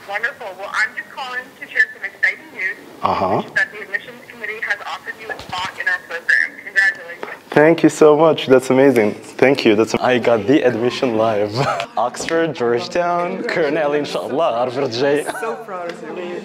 Wonderful. Well, I'm just calling to share some exciting news. Uh-huh. Which is that the admissions committee has offered you a spot in our program. Congratulations. Thank you so much. That's amazing. Thank you. I got the admission live. Oxford, Georgetown, Cornell, inshallah, Harvard J. So proud of you.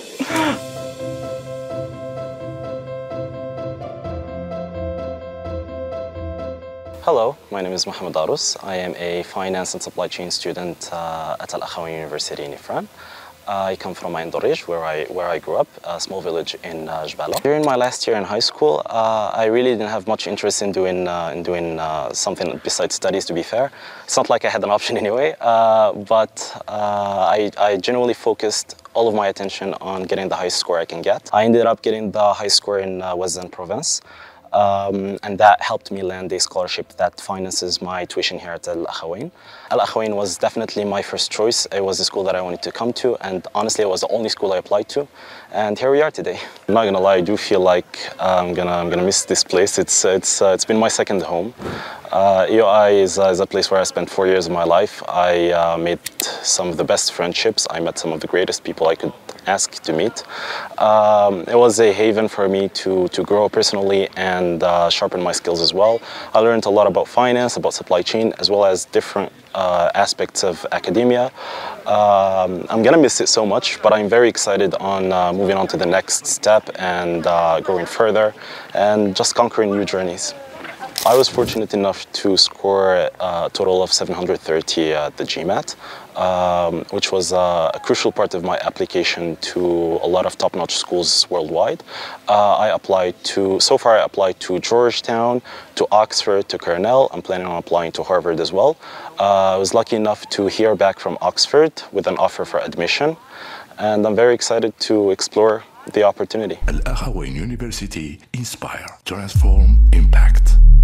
Hello, my name is Mohamed Arous. I am a finance and supply chain student at Al Akhawain University in Ifran. I come from Ain Dorij, where I grew up, a small village in Jbala. During my last year in high school, I really didn't have much interest in doing something besides studies, to be fair. It's not like I had an option anyway, but I genuinely focused all of my attention on getting the highest score I can get. I ended up getting the highest score in Western Province. And that helped me land a scholarship that finances my tuition here at Al Akhawain. Al Akhawain was definitely my first choice. It was the school that I wanted to come to, and honestly, it was the only school I applied to. And here we are today. I'm not gonna lie, I do feel like I'm gonna miss this place. It's been my second home. EOI is a place where I spent 4 years of my life. I made some of the best friendships. I met some of the greatest people I could ask to meet. It was a haven for me to grow personally and sharpen my skills as well. I learned a lot about finance, about supply chain, as well as different aspects of academia. I'm gonna miss it so much, but I'm very excited on moving on to the next step and going further and just conquering new journeys. I was fortunate enough to score a total of 730 at the GMAT, which was a crucial part of my application to a lot of top-notch schools worldwide. So far I applied to Georgetown, to Oxford, to Cornell. I'm planning on applying to Harvard as well. I was lucky enough to hear back from Oxford with an offer for admission, and I'm very excited to explore the opportunity. Al Akhawain University, inspire, transform, impact.